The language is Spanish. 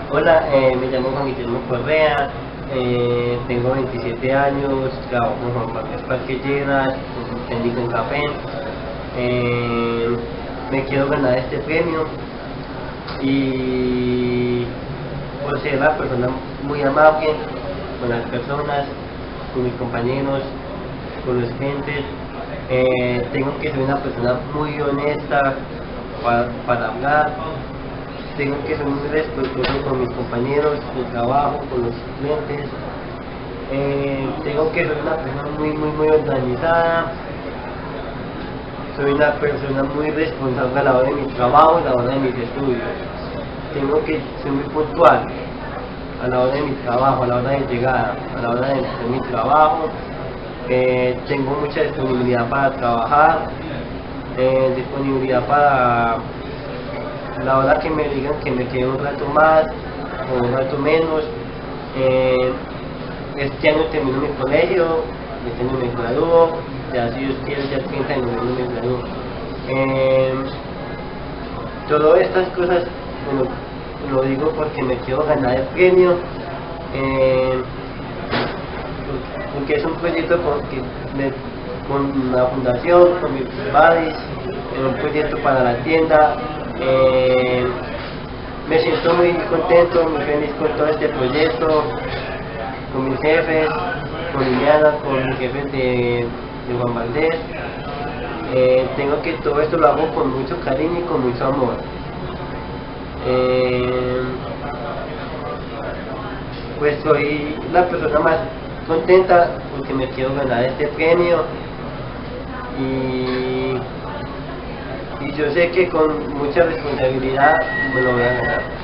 Hola, me llamo Juan Guillermo Correa, tengo 27 años, trabajo con Juan Vázquez Parquelleras, como técnico en café. Me quiero ganar este premio y por ser una persona muy amable con las personas, con mis compañeros, con los clientes. Tengo que ser una persona muy honesta para hablar. Tengo que ser muy respetuoso con mis compañeros de trabajo, con los clientes. Tengo que ser una persona muy organizada. Soy una persona muy responsable a la hora de mi trabajo, a la hora de mis estudios. Tengo que ser muy puntual a la hora de mi trabajo, a la hora de llegada, a la hora de mi trabajo. Tengo mucha disponibilidad para trabajar, disponibilidad para la hora que me digan que me quede un rato más o un rato menos. Este año termino mi colegio, este año me gradúo, ya si Dios quiere ya el 30 de noviembre me gradúo. Todas estas cosas, bueno, lo digo porque me quiero ganar el premio, porque es un proyecto con la fundación, con mis padres, un proyecto para la tienda. Me siento muy contento, muy feliz con todo este proyecto, con mis jefes, con Liliana, con mis jefes de Juan Valdés. Tengo que todo esto lo hago con mucho cariño y con mucho amor. Pues soy la persona más contenta porque me quiero ganar este premio y yo sé que con mucha responsabilidad me lo voy a ganar.